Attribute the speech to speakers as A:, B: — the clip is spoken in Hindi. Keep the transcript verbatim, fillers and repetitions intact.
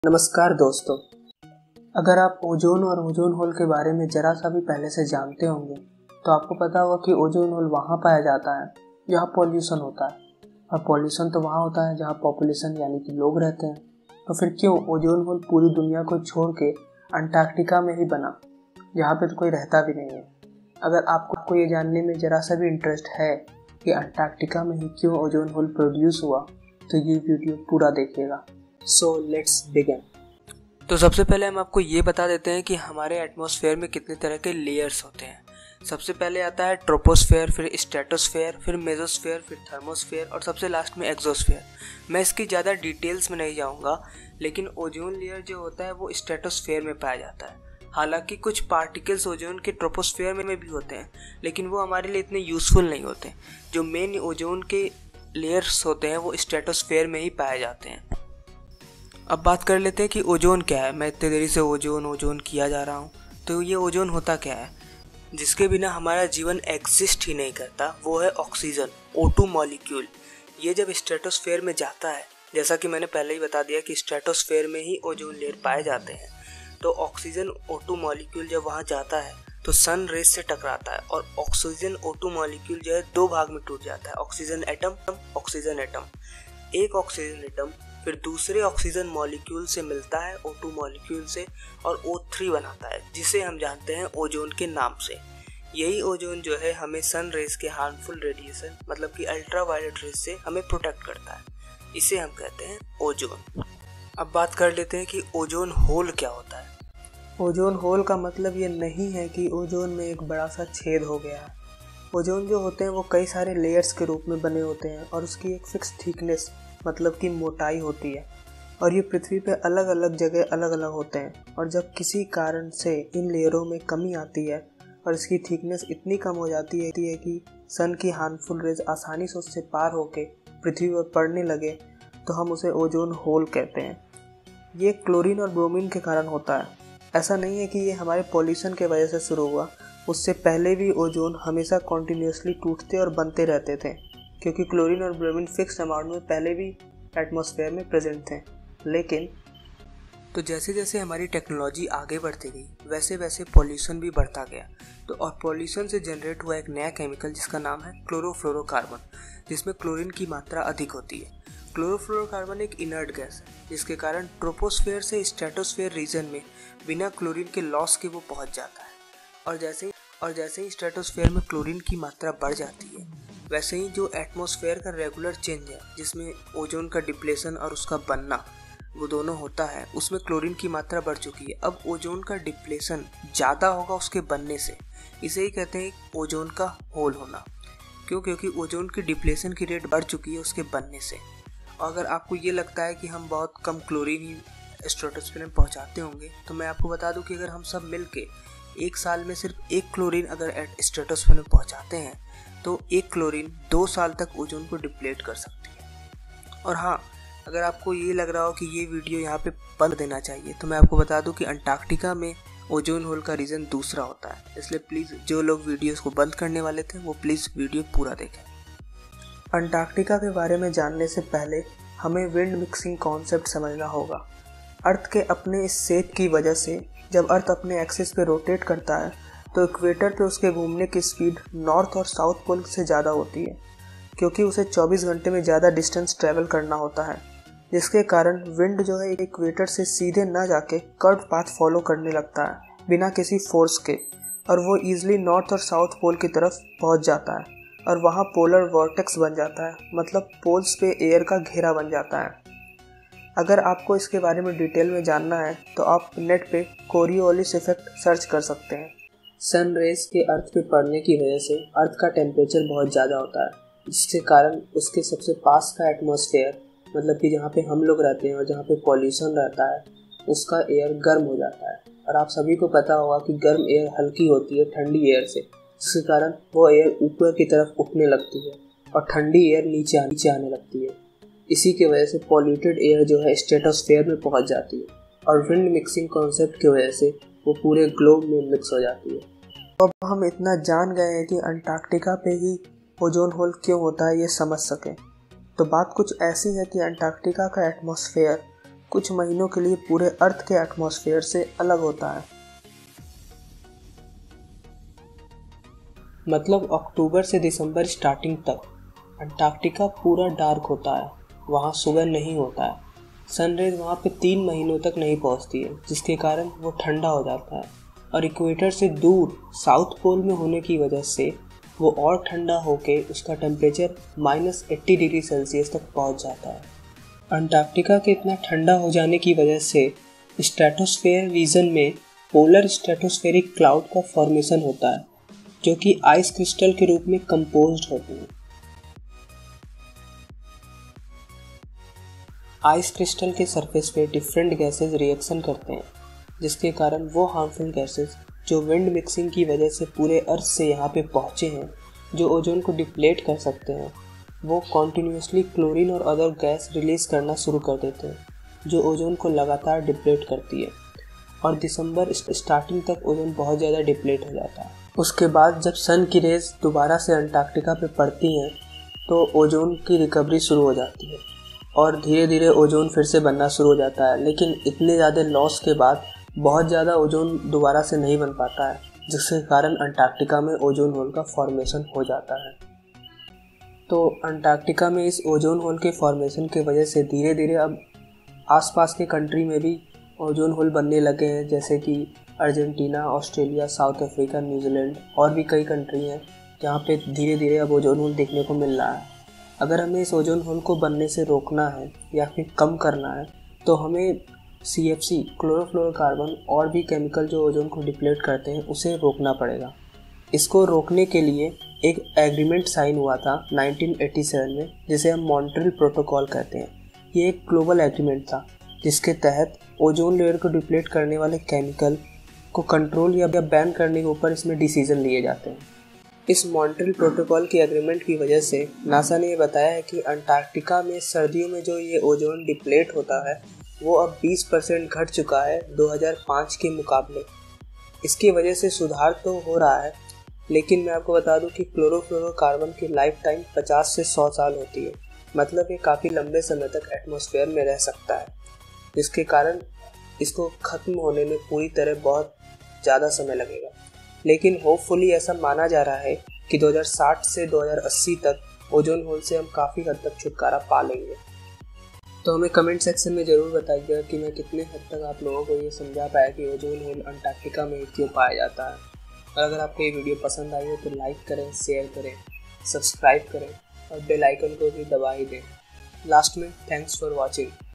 A: नमस्कार दोस्तों, अगर आप ओजोन और ओजोन होल के बारे में ज़रा सा भी पहले से जानते होंगे तो आपको पता होगा कि ओजोन होल वहाँ पाया जाता है जहाँ पॉल्यूशन होता है, और पॉल्यूशन तो वहाँ होता है जहाँ पॉपुलेशन यानी कि लोग रहते हैं। तो फिर क्यों ओजोन होल पूरी दुनिया को छोड़ के अंटार्कटिका में ही बना, जहाँ पे तो कोई रहता भी नहीं है। अगर आपको ये जानने में ज़रा सा भी इंटरेस्ट है कि अंटार्कटिका में ही क्यों ओजोन होल प्रोड्यूस हुआ, तो ये वीडियो पूरा देखिएगा। So let's begin.
B: तो सबसे पहले हम आपको ये बता देते हैं कि हमारे एटमॉस्फेयर में कितने तरह के लेयर्स होते हैं। सबसे पहले आता है ट्रोपोस्फेयर, फिर स्ट्रेटोस्फेयर, फिर मेसोस्फेयर, फिर थर्मोस्फेयर और सबसे लास्ट में एक्सोस्फेयर। मैं इसकी ज़्यादा डिटेल्स में नहीं जाऊँगा, लेकिन ओजोन लेयर जो होता है वो स्ट्रेटोस्फेयर में पाया जाता है। हालांकि कुछ पार्टिकल्स ओजोन के ट्रोपोस्फेयर में भी होते हैं, लेकिन वो हमारे लिए इतने यूज़फुल नहीं होते। जो मेन ओजोन के लेयर्स होते हैं वो स्ट्रेटोस्फेयर में ही पाए जाते हैं। अब बात कर लेते हैं कि ओजोन क्या है। मैं इतने देरी से ओजोन ओजोन किया जा रहा हूँ, तो ये ओजोन होता क्या है जिसके बिना हमारा जीवन एग्जिस्ट ही नहीं करता, वो है ऑक्सीजन, ओ टू मॉलिक्यूल। ये जब स्ट्रेटोस्फेयर में जाता है, जैसा कि मैंने पहले ही बता दिया कि स्ट्रेटोस्फेयर में ही ओजोन लेयर पाए जाते हैं, तो ऑक्सीजन ओ टू मॉलिक्यूल जब वहाँ जाता है तो सन रेज से टकराता है और ऑक्सीजन ओ टू मॉलिक्यूल जो है दो भाग में टूट जाता है। ऑक्सीजन एटम ऑक्सीजन एटम एक ऑक्सीजन एटम फिर दूसरे ऑक्सीजन मॉलिक्यूल से मिलता है ओ टू मॉलिक्यूल से और ओ थ्री बनाता है, जिसे हम जानते हैं ओजोन के नाम से। यही ओजोन जो है हमें सन रेज के हार्मफुल रेडिएशन मतलब कि अल्ट्रा वायलेट रेज से हमें प्रोटेक्ट करता है। इसे हम कहते हैं ओजोन। अब बात कर लेते हैं कि ओजोन होल क्या होता है।
A: ओजोन होल का मतलब ये नहीं है कि ओजोन में एक बड़ा सा छेद हो गया है। ओजोन जो होते हैं वो कई सारे लेयर्स के रूप में बने होते हैं और उसकी एक फिक्स थिकनेस मतलब कि मोटाई होती है, और ये पृथ्वी पे अलग अलग जगह अलग अलग होते हैं। और जब किसी कारण से इन लेयरों में कमी आती है और इसकी थिकनेस इतनी कम हो जाती है कि सन की हार्मफुल रेज आसानी से उससे पार होके पृथ्वी पर पड़ने लगे, तो हम उसे ओजोन होल कहते हैं। ये क्लोरीन और ब्रोमीन के कारण होता है। ऐसा नहीं है कि ये हमारे पॉल्यूशन के वजह से शुरू हुआ, उससे पहले भी ओजोन हमेशा कॉन्टिन्यूसली टूटते और बनते रहते थे, क्योंकि क्लोरीन और ब्रोमीन फिक्स्ड अमाउंट में पहले भी एटमॉस्फेयर में प्रेजेंट थे। लेकिन
B: तो जैसे जैसे हमारी टेक्नोलॉजी आगे बढ़ती गई वैसे वैसे पॉल्यूशन भी बढ़ता गया। तो और पॉल्यूशन से जनरेट हुआ एक नया केमिकल जिसका नाम है क्लोरोफ्लोरोकार्बन, जिसमें क्लोरीन की मात्रा अधिक होती है। क्लोरोफ्लोरोकार्बन एक इनर्ट गैस है, जिसके कारण ट्रोपोस्फेयर से स्ट्रेटोस्फेयर रीजन में बिना क्लोरीन के लॉस के वो पहुंच जाता है। और जैसे ही और जैसे ही स्ट्रेटोस्फेयर में क्लोरीन की मात्रा बढ़ जाती है, वैसे ही जो एटमॉस्फेयर का रेगुलर चेंज है जिसमें ओजोन का डिप्लेशन और उसका बनना वो दोनों होता है, उसमें क्लोरीन की मात्रा बढ़ चुकी है। अब ओजोन का डिप्लेशन ज़्यादा होगा उसके बनने से। इसे ही कहते हैं ओजोन का होल होना। क्यों? क्योंकि ओजोन की डिप्लेशन की रेट बढ़ चुकी है उसके बनने से। और अगर आपको ये लगता है कि हम बहुत कम क्लोरीन ही स्ट्रेटोस्फेयर में पहुँचाते होंगे, तो मैं आपको बता दूँ कि अगर हम सब मिल के एक साल में सिर्फ एक क्लोरीन अगर स्ट्रेटोस्फेयर में पहुँचाते हैं, तो एक क्लोरीन दो साल तक ओजोन को डिप्लेट कर सकती है। और हाँ, अगर आपको ये लग रहा हो कि ये वीडियो यहाँ पे बंद देना चाहिए, तो मैं आपको बता दूं कि अंटार्कटिका में ओजोन होल का रीज़न दूसरा होता है। इसलिए प्लीज़ जो लोग वीडियोस को बंद करने वाले थे वो प्लीज़ वीडियो पूरा देखें।
A: अंटार्कटिका के बारे में जानने से पहले हमें विंड मिक्सिंग कॉन्सेप्ट समझना होगा। अर्थ के अपने इस शेप की वजह से जब अर्थ अपने एक्सिस पे रोटेट करता है, तो इक्वेटर पे उसके घूमने की स्पीड नॉर्थ और साउथ पोल से ज़्यादा होती है, क्योंकि उसे चौबीस घंटे में ज़्यादा डिस्टेंस ट्रैवल करना होता है, जिसके कारण विंड जो है इक्वेटर से सीधे ना जाके कर्व पाथ फॉलो करने लगता है बिना किसी फोर्स के, और वो ईजिली नॉर्थ और साउथ पोल की तरफ पहुंच जाता है और वहाँ पोलर वॉर्टेक्स बन जाता है, मतलब पोल्स पे एयर का घेरा बन जाता है। अगर आपको इसके बारे में डिटेल में जानना है तो आप नेट पे कोरियोलिस इफेक्ट सर्च कर सकते हैं। सन रेज के अर्थ पे पड़ने की वजह से अर्थ का टेम्परेचर बहुत ज़्यादा होता है, जिसके कारण उसके सबसे पास का एटमॉस्फेयर मतलब कि जहाँ पे हम लोग रहते हैं और जहाँ पे पॉल्यूशन रहता है, उसका एयर गर्म हो जाता है। और आप सभी को पता होगा कि गर्म एयर हल्की होती है ठंडी एयर से, जिसके कारण वो एयर ऊपर की तरफ उठने लगती है और ठंडी एयर नीचे नीचे आने लगती है। इसी की वजह से पॉल्यूटेड एयर जो है स्ट्रेटोस्फेयर में पहुँच जाती है और विंड मिक्सिंग कॉन्सेप्ट की वजह से वो पूरे ग्लोब में मिक्स हो जाती है। अब हम इतना जान गए हैं कि अंटार्कटिका पे ही ओजोन होल क्यों होता है ये समझ सकें, तो बात कुछ ऐसी है कि अंटार्कटिका का एटमॉस्फेयर कुछ महीनों के लिए पूरे अर्थ के एटमॉस्फेयर से अलग होता है। मतलब अक्टूबर से दिसंबर स्टार्टिंग तक अंटार्कटिका पूरा डार्क होता है, वहाँ सुबह नहीं होता है, सनरेज वहाँ पे तीन महीनों तक नहीं पहुँचती है, जिसके कारण वो ठंडा हो जाता है और इक्वेटर से दूर साउथ पोल में होने की वजह से वो और ठंडा होके उसका temperature minus eighty degree Celsius तक पहुँच जाता है। अंटार्कटिका के इतना ठंडा हो जाने की वजह से स्ट्रेटोस्फेयर रीजन में पोलर स्ट्रेटोस्फेरिक क्लाउड का फॉर्मेशन होता है, जो कि आइस क्रिस्टल के रूप में कंपोज्ड होते हैं। आइस क्रिस्टल के सरफेस पे डिफरेंट गैसेस रिएक्शन करते हैं, जिसके कारण वो हार्मफुल गैसेस जो विंड मिक्सिंग की वजह से पूरे अर्थ से यहाँ पे पहुँचे हैं, जो ओजोन को डिप्लेट कर सकते हैं, वो कॉन्टिन्यूसली क्लोरीन और अदर गैस रिलीज़ करना शुरू कर देते हैं, जो ओजोन को लगातार डिप्लेट करती है और दिसंबर स्टार्टिंग तक ओजोन बहुत ज़्यादा डिप्लेट हो जाता है। उसके बाद जब सन की रेज दोबारा से अंटार्कटिका पे पड़ती हैं तो ओजोन की रिकवरी शुरू हो जाती है और धीरे धीरे ओजोन फिर से बनना शुरू हो जाता है। लेकिन इतने ज़्यादा लॉस के बाद बहुत ज़्यादा ओजोन दोबारा से नहीं बन पाता है, जिसके कारण अंटार्कटिका में ओजोन होल का फॉर्मेशन हो जाता है। तो अंटार्कटिका में इस ओजोन होल के फॉर्मेशन की वजह से धीरे धीरे अब आसपास के कंट्री में भी ओजोन होल बनने लगे हैं, जैसे कि Argentina, Australia, South Africa, New Zealand और भी कई कंट्री हैं जहाँ पे धीरे धीरे अब ओजोन होल देखने को मिल रहा है। अगर हमें इस ओजोन होल को बनने से रोकना है या फिर कम करना है तो हमें सी एफ सी क्लोरोफ्लोरोकार्बन और भी केमिकल जो ओजोन को डिप्लेट करते हैं उसे रोकना पड़ेगा। इसको रोकने के लिए एक एग्रीमेंट साइन हुआ था नाइनटीन एटी सेवन में, जिसे हम मॉन्ट्रियल प्रोटोकॉल कहते हैं। ये एक ग्लोबल एग्रीमेंट था जिसके तहत ओजोन लेयर को डिप्लेट करने वाले केमिकल को कंट्रोल या बैन करने के ऊपर इसमें डिसीजन लिए जाते हैं। इस मॉन्ट्रियल प्रोटोकॉल की एग्रीमेंट की वजह से नासा ने ये बताया है कि अंटार्कटिका में सर्दियों में जो ये ओजोन डिप्लेट होता है वो अब बीस परसेंट घट चुका है दो हज़ार पाँच के मुकाबले। इसकी वजह से सुधार तो हो रहा है, लेकिन मैं आपको बता दूं कि क्लोरोफ्लोरोकार्बन की लाइफ टाइम पचास से सौ साल होती है। मतलब ये काफ़ी लंबे समय तक एटमॉस्फेयर में रह सकता है, जिसके कारण इसको ख़त्म होने में पूरी तरह बहुत ज़्यादा समय लगेगा। लेकिन होपफुली ऐसा माना जा रहा है कि दो हज़ार साठ से दो हज़ार अस्सी तक ओजोन होल से हम काफ़ी हद तक छुटकारा पा लेंगे। तो हमें कमेंट सेक्शन में ज़रूर बताइएगा कि मैं कितने हद तक आप लोगों को ये समझा पाया कि ओजोन होल अंटार्कटिका में क्यों पाया जाता है। और अगर आपको ये वीडियो पसंद आई हो तो लाइक करें, शेयर करें, सब्सक्राइब करें और बेल आइकन को भी दबा ही दें। लास्ट में थैंक्स फॉर वॉचिंग।